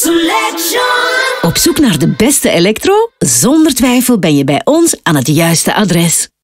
Op zoek naar de beste elektro? Zonder twijfel ben je bij ons aan het juiste adres.